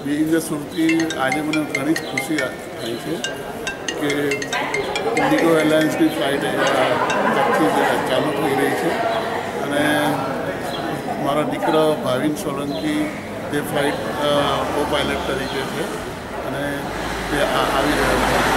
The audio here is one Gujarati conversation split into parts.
બીઇંગ અ સુરતી આજે મને ઘણી જ ખુશી થઈ છે કે ઇન્ડિગો એરલાઇન્સની ફ્લાઇટ આજથી ચાલુ થઈ રહી છે અને મારા દીકરો ભાવિન સોલંકી તે ફ્લાઇટ કો પાયલટ તરીકે છે અને તે આવી રહ્યા છે.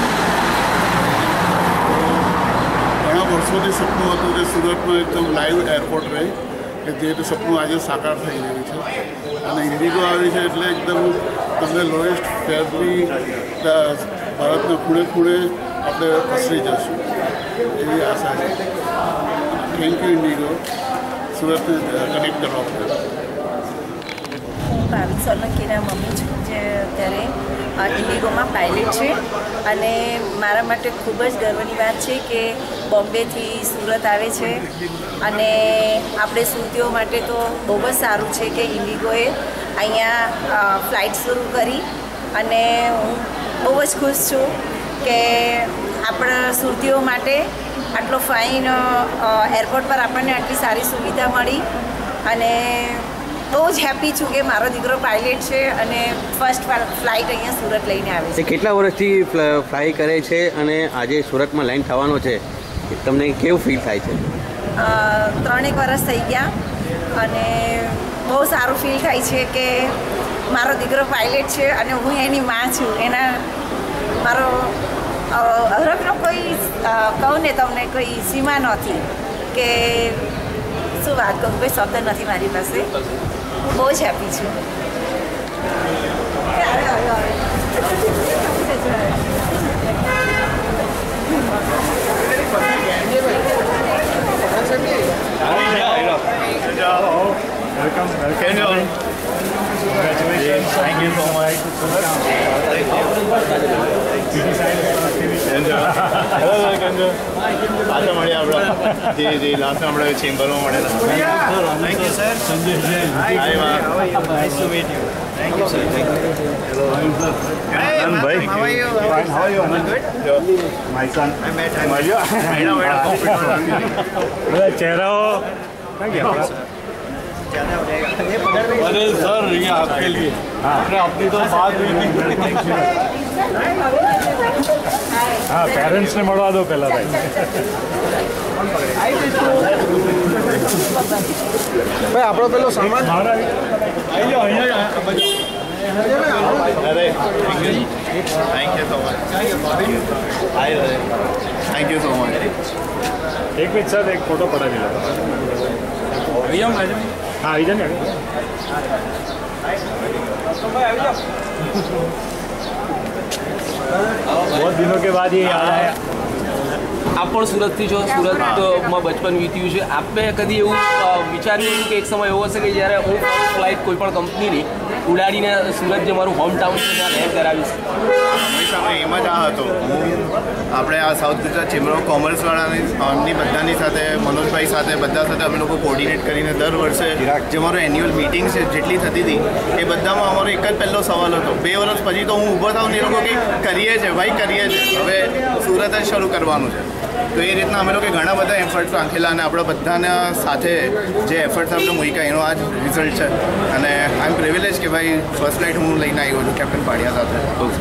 ઘણા વર્ષોથી સપનું હતું કે સુરતમાં એકદમ લાઈવ એરપોર્ટ રહે કે જે સપનું આજે સાકાર થઈ રહ્યું છે અને ઇન્ડિગો આવી છે એટલે એકદમ તમને લોએસ્ટ ફેરની ભારતના ખૂણે ખૂણે આપણે પસરી જશું એવી આશા છે. થેન્ક યુ ઇન્ડિગો સુરતને કનેક્ટ કરવા માટે. હું ભાવિક સોલંકીના મમ્મી છું જે અત્યારે ઇન્ડિગોમાં પાયલટ છે અને મારા માટે ખૂબ જ ગર્વની વાત છે કે બોમ્બેથી સુરત આવે છે અને આપણે સુરતીઓ માટે તો બહુ જ સારું છે કે ઇન્ડિગોએ અહીંયા ફ્લાઇટ શરૂ કરી અને હું બહુ જ ખુશ છું કે આપણા સુરતીઓ માટે આટલો ફાઇન એરપોર્ટ પર આપણને આટલી સારી સુવિધા મળી અને બહુ જ હેપી છું કે મારો દીકરો પાયલટ છે અને ફર્સ્ટ ફ્લાઇટ અહીંયા સુરત લઈને આવે છે. કેટલા વર્ષથી ફ્લાય કરે છે અને આજે સુરતમાં લેન્ડ થવાનો છે, તમને કેવું ફીલ થાય છે? 3 વર્ષ થઈ ગયા અને બહુ સારું ફીલ થાય છે કે મારો દીકરો પાયલટ છે અને હું એની માં છું. એના મારો હરખનો કોઈ કહું ને તમને કોઈ સીમા નથી કે શું વાત કહું, કોઈ શબ્દ નથી મારી પાસે. હું બહુ જ હેપી છું. Congratulations. Thank you so much. પાછા મળ્યા આપણે જે લાસ્ટ આપણે ચેમ્બરમાં મળેલા. Thank you sir. Sanjay Jain. Hi nice to meet you. Thank you, sir. Thank you. Hello. Hey, bhai. How are you? Fine. How are you? I'm good. My son. I met him. मेरा चेहरा हो क्या गया अरे सर ये आपके लिए आपने अपनी तो बात हुई थी. हाँ पेरेंट्स ने મળવા દો પહેલા ભાઈ. ભાઈ આપણો પેલો સામાન આવી જાઓ અહીંયા. અરે thank you so much. Thank you so much. એક મિનિટ સર એક ફોટો પડાવી લો. આવી જાઓ हाँ આવી जाओ बहुत दिनों के बाद ये याद आया. આપ પણ સુરતથી છો, સુરતમાં બચપન વીત્યું છે. આપે કદી એવું વિચાર્યું કે એક સમય એવો હશે કે જ્યારે હું ફ્લાઇટ કોઈ પણ કંપનીની ઉડાડીને સુરત જે મારું હોમ ટાઉન છે ત્યાં લેન્ડ કરાવીશ? હંમેશા એમ જ આ હતો. આપણે આ સાઉથ ગુજરાત ચેમ્બર ઓફ કોમર્સવાળાની બધાની સાથે મનોજભાઈ સાથે બધા સાથે અમે લોકો કોર્ડિનેટ કરીને દર વર્ષે જે મારો એન્યુઅલ મિટિંગ છે જેટલી થતી હતી એ બધામાં અમારો એક જ પહેલો સવાલ હતો. 2 વર્ષ પછી તો હું ઊભો થાઉં ને એ લોકો કે કરીએ છે ભાઈ કરીએ છે, હવે સુરત જ શરૂ કરવાનું છે. તો એ રીતના અમે લોકો ઘણા બધા એફર્ટ્સ નાખેલા અને આપણા બધાના સાથે જે એફર્ટ્સ આપણે મૂક્યા એનો આ જ રિઝલ્ટ છે. અને આઈ એમ પ્રિવિલેજ કે ભાઈ ફર્સ્ટ ફ્લાઇટ હું લઈને આવ્યો છું કેપ્ટન પાડિયા સાથે.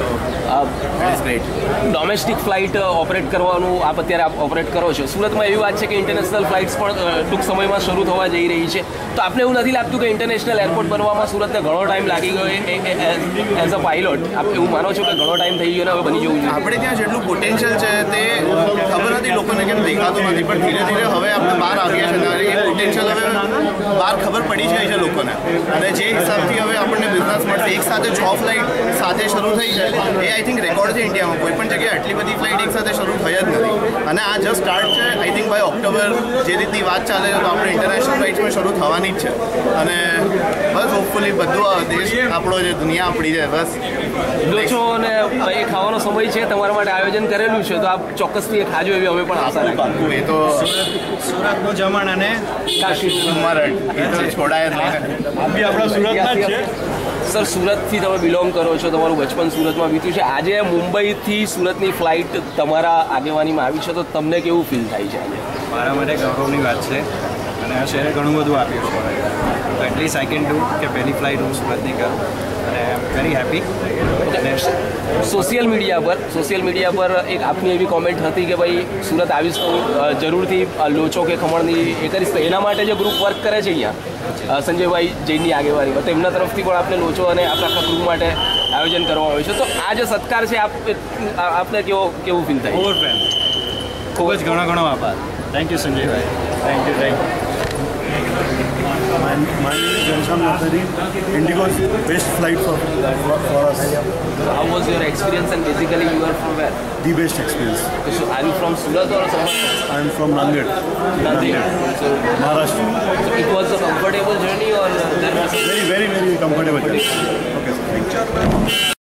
It's great. Domestic flight operate કરવાનું આપ અત્યારે ઓપરેટ કરો છો. સુરતમાં એવી વાત છે કે ઇન્ટરનેશનલ ફ્લાઇટ્સ પણ ટૂંક સમયમાં શરૂ થવા જઈ રહી છે. તો આપને એવું નથી લાગતું કે ઇન્ટરનેશનલ એરપોર્ટ બનવામાં સુરતને ઘણો ટાઈમ લાગી ગયો એઝ અ પાયલોટ? આપ એવું માનો છો કે ઘણો ટાઈમ થઈ ગયો ને હવે બની જવું જોઈએ? આપણે ત્યાં જેટલું પોટેન્શિયલ છે તે ખબર નથી લોકોને કેમ દેખાતું નથી, પણ ધીરે ધીરે હવે આપણે બહાર આવ્યા છે અને એ પોટેન્શિયલ હવે બહાર ખબર પડી જાય છે લોકોને. અને જે હિસાબથી હવે આપણને બિઝનેસ મળશે, એક સાથે 6 ફ્લાઇટ સાથે શરૂ થઈ છે એ આઈ થિંક રેકોર્ડ છે ઇન્ડિયામાં. કોઈ પણ જગ્યાએ આટલી બધી ફ્લાઇટ એક સાથે શરૂ થઈ જ નથી અને આ જસ્ટ સ્ટાર્ટ છે. આઈ થિંક બાય ઓક્ટોબર જે રીતની વાત ચાલે છે તો આપણે ઇન્ટરનેશનલ ફ્લાઇટ્સમાં શરૂ થવાની જ છે. અને બસ હોપફુલી બધું દેશ આપણો છે, દુનિયા આપણી છે. બસ જો છો અને એ ખાવાનો સમય છે, તમારા માટે આયોજન કરેલું છે તો આપ ચોક્કસથી એ ખાજો એવી અમે પણ આશા રાખીએ. એ તો સુરતનું જમણ અને કાશીનું મરણ એ તો છોડાય જ નહીં. બી આપણા સુરતના જ છે. સર, સુરતથી તમે બિલોંગ કરો છો, તમારું બચપન સુરતમાં વીત્યું છે. આજે મુંબઈથી સુરતની ફ્લાઇટ તમારા આગેવાનીમાં આવી છે તો તમને કેવું ફીલ થાય છે આજે? મારા માટે ગૌરવની વાત છે અને આ શહેરે ઘણું બધું આપ્યું છે. તો એટલીસ્ટ આઈ કેન ડુ કે પહેલી ફ્લાઇટ હું સુરતની કરું. અને I am very happy. Social media પર એક આપની એવી કોમેન્ટ હતી કે ભાઈ સુરત આવીશ તો જરૂરથી લોચો કે ખમણની એ કરીશ, તો એના માટે જે ગ્રુપ વર્ક કરે છે અહીંયા સંજયભાઈ જૈનની આગેવાનીમાં, તો એમના તરફથી પણ આપને લોચો અને આપણા આખા ગ્રુપ માટે આયોજન કરવામાં આવ્યું છે. તો આ જે સત્કાર છે આપને કેવું ફીલ થાય? ઓવરવેલ, ખૂબ જ ઘણો આભાર. થેન્ક યુ સંજયભાઈ. Thank you. My name is Ghanshyam Nathari. Indigo is the best flight for us. How was your experience, and basically you are from where? The best experience. So are you from Surat or somewhere? I am from Nanded. So Maharashtra. it was a comfortable journey or there was Very comfortable journey. Okay, sir. Thank you.